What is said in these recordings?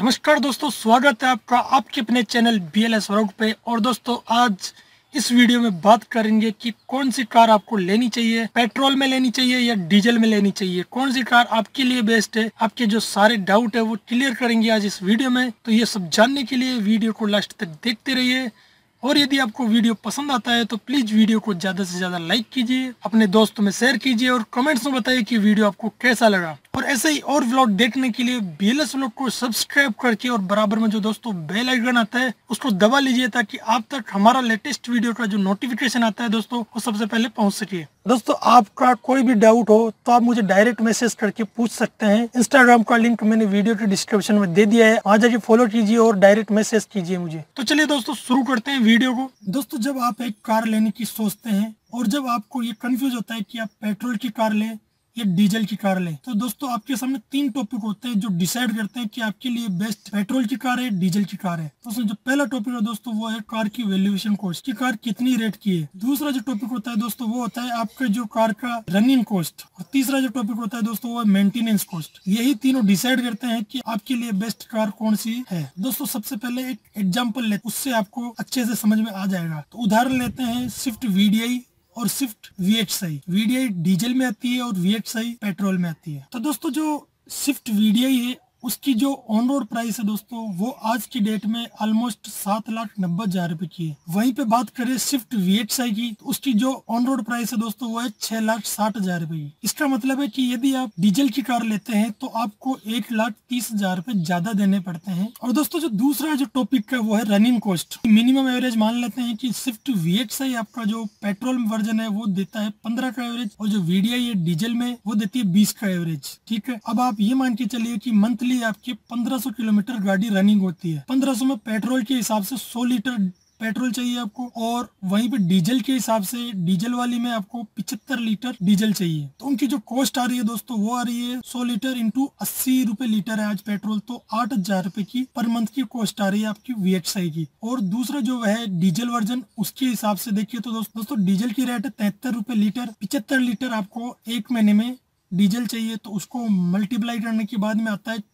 नमस्कार दोस्तों, स्वागत है आपका आपके अपने चैनल BLS व्लॉग पे। और दोस्तों आज इस वीडियो में बात करेंगे कि कौन सी कार आपको लेनी चाहिए, पेट्रोल में लेनी चाहिए या डीजल में लेनी चाहिए, कौन सी कार आपके लिए बेस्ट है। आपके जो सारे डाउट है वो क्लियर करेंगे आज इस वीडियो में। तो ये सब जानने के लिए वीडियो को लास्ट तक देखते रहिए। और यदि आपको वीडियो पसंद आता है तो प्लीज वीडियो को ज्यादा से ज्यादा लाइक कीजिए, अपने दोस्तों में शेयर कीजिए और कमेंट्स में बताइए कि वीडियो आपको कैसा लगा। और ऐसे ही और व्लॉग देखने के लिए BLS व्लॉग को सब्सक्राइब करके और बराबर में जो दोस्तों बेल आइकन आता है उसको दबा लीजिए, ताकि आप तक हमारा लेटेस्ट वीडियो का जो नोटिफिकेशन आता है दोस्तों वो सबसे पहले पहुंच सके। दोस्तों आपका कोई भी डाउट हो तो आप मुझे डायरेक्ट मैसेज करके पूछ सकते हैं। इंस्टाग्राम का लिंक मैंने वीडियो के डिस्क्रिप्शन में दे दिया है, वहाँ जाके फॉलो कीजिए और डायरेक्ट मैसेज कीजिए मुझे। तो चलिए दोस्तों शुरू करते हैं वीडियो को। दोस्तों जब आप एक कार लेने की सोचते हैं और जब आपको ये कंफ्यूज होता है कि आप पेट्रोल की कार लें या डीजल की कार लें, तो दोस्तों आपके सामने 3 टॉपिक होते हैं जो डिसाइड करते हैं कि आपके लिए बेस्ट पेट्रोल की कार है, डीजल की कार है। तो जो पहला टॉपिक है दोस्तों वो है कार की वैल्यूएशन कॉस्ट, की कार कितनी रेट की है। दूसरा जो टॉपिक होता है दोस्तों वो होता है आपके जो कार का रनिंग कॉस्ट। और तीसरा जो टॉपिक होता है दोस्तों वो है मेंटेनेंस कॉस्ट। यही तीनों डिसाइड करते हैं कि आपके लिए बेस्ट कार कौन सी है। दोस्तों सबसे पहले एक एग्जाम्पल लेते, उससे आपको अच्छे से समझ में आ जाएगा। तो उदाहरण लेते हैं स्विफ्ट VDI और स्विफ्ट VXI। VDI डीजल में आती है और VXI पेट्रोल में आती है। तो दोस्तों जो स्विफ्ट VDI है उसकी जो ऑन रोड प्राइस है दोस्तों वो आज की डेट में ऑलमोस्ट 7,90,000 रुपए की है। वहीं पे बात करें स्विफ्ट VXI की, तो उसकी जो ऑन रोड प्राइस है दोस्तों वो है 6,60,000 रुपए की। इसका मतलब है कि यदि आप डीजल की कार लेते हैं तो आपको 1,30,000 रुपए ज्यादा देने पड़ते हैं। और दोस्तों जो दूसरा जो टॉपिक है वो है रनिंग कॉस्ट। मिनिमम एवरेज मान लेते हैं कि स्विफ्ट VXI आपका जो पेट्रोल वर्जन है वो देता है 15 का एवरेज, और जो VDI है डीजल में वो देती है 20 का एवरेज। ठीक है, अब आप ये मान के चलिए कि मंथली आपके 1500 किलोमीटर गाड़ी रनिंग होती है। 1500 में पेट्रोल के हिसाब से 100 लीटर पेट्रोल चाहिए आपको, और वहीं पे डीजल के हिसाब से डीजल वाली में आपको 75 लीटर डीजल चाहिए। तो उनकी जो कॉस्ट आ रही है दोस्तों वो आ रही है 100 लीटर इंटू 80 रुपए लीटर है आज पेट्रोल, तो 8,000 रुपए की पर मंथ की कॉस्ट आ रही है आपकी VXI की। और दूसरा जो है डीजल वर्जन, उसके हिसाब से देखिए तो दोस्तों डीजल की रेट है 73 रुपए लीटर। 75 लीटर आपको एक महीने में डीजल चाहिए, तो उसको मल्टीप्लाई करने के बाद में आता है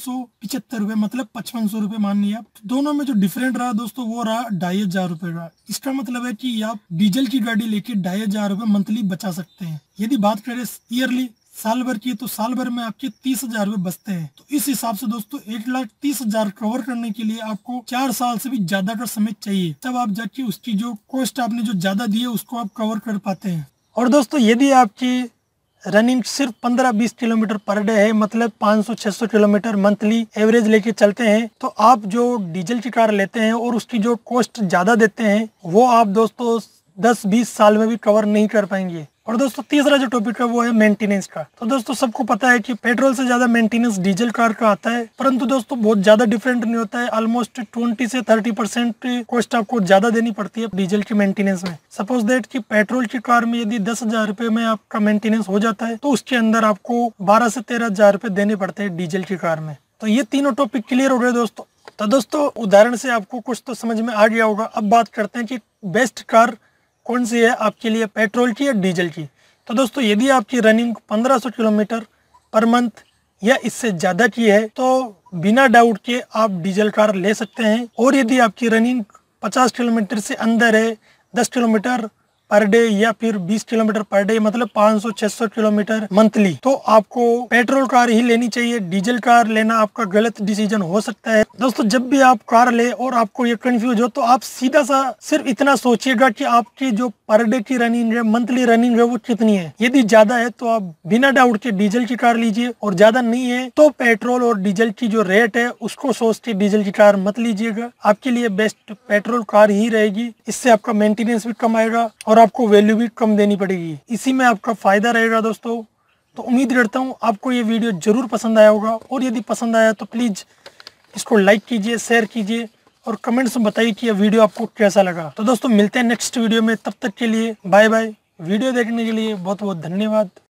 5475 रुपए, मतलब 5500 रुपए मान लिया। दोनों में जो डिफरेंट रहा दोस्तों वो रहा 2,500 रुपए का। इसका मतलब है कि आप डीजल की गाड़ी लेके 2,500 रुपए मंथली बचा सकते हैं। यदि बात करें ईयरली, साल भर की, तो साल भर में आपके 30,000 रुपए बचते हैं। तो इस हिसाब से दोस्तों 1,30,000 कवर करने के लिए आपको 4 साल से भी ज्यादा का समय चाहिए, तब आप जाके उसकी जो कॉस्ट आपने जो ज्यादा दी है उसको आप कवर कर पाते हैं। और दोस्तों यदि आपकी रनिंग सिर्फ 15-20 किलोमीटर पर डे है, मतलब 500-600 किलोमीटर मंथली एवरेज लेके चलते हैं, तो आप जो डीजल की कार लेते हैं और उसकी जो कॉस्ट ज्यादा देते हैं वो आप दोस्तों 10-20 साल में भी कवर नहीं कर पाएंगे। और दोस्तों तीसरा जो टॉपिक है वो है मेंटेनेंस का। तो दोस्तों सबको पता है कि पेट्रोल से ज्यादा मेंटेनेंस डीजल कार का आता है, परंतु दोस्तों बहुत ज्यादा डिफरेंट नहीं होता है। ऑलमोस्ट 20 से 30% कॉस्ट आपको ज्यादा देनी पड़ती है डीजल की मेंटेनेंस में। सपोज दैट कि पेट्रोल की कार में यदि 10,000 रुपए में आपका मेंटेनेंस हो जाता है, तो उसके अंदर आपको 12 से 13,000 रुपए देने पड़ते हैं डीजल की कार में। तो ये तीनों टॉपिक क्लियर हो गए दोस्तों। तो दोस्तों उदाहरण से आपको कुछ तो समझ में आ गया होगा। अब बात करते हैं कि बेस्ट कार कौन सी है आपके लिए, पेट्रोल की या डीजल की। तो दोस्तों यदि आपकी रनिंग 1500 किलोमीटर पर मंथ या इससे ज़्यादा की है तो बिना डाउट के आप डीजल कार ले सकते हैं। और यदि आपकी रनिंग 50 किलोमीटर से अंदर है, 10 किलोमीटर पर डे या फिर 20 किलोमीटर पर डे, मतलब 500-600 किलोमीटर मंथली, तो आपको पेट्रोल कार ही लेनी चाहिए। डीजल कार लेना आपका गलत डिसीजन हो सकता है। दोस्तों जब भी आप कार ले और आपको ये कंफ्यूज हो तो आप सीधा सा सिर्फ इतना सोचिएगा कि आपकी जो पर डे की रनिंग है, मंथली रनिंग है, वो कितनी है। यदि ज्यादा है तो आप बिना डाउट के डीजल की कार लीजिए, और ज्यादा नहीं है तो पेट्रोल और डीजल की जो रेट है उसको सोच के डीजल की कार मत लीजिएगा। आपके लिए बेस्ट पेट्रोल कार ही रहेगी। इससे आपका मेंटेनेंस भी कम आएगा और आपको वैल्यू भी कम देनी पड़ेगी। इसी में आपका फायदा रहेगा दोस्तों। तो उम्मीद करता हूँ आपको ये वीडियो जरूर पसंद आया होगा, और यदि पसंद आया तो प्लीज इसको लाइक कीजिए, शेयर कीजिए और कमेंट्स में बताइए कि यह वीडियो आपको कैसा लगा। तो दोस्तों मिलते हैं नेक्स्ट वीडियो में, तब तक के लिए बाय बाय। वीडियो देखने के लिए बहुत बहुत धन्यवाद।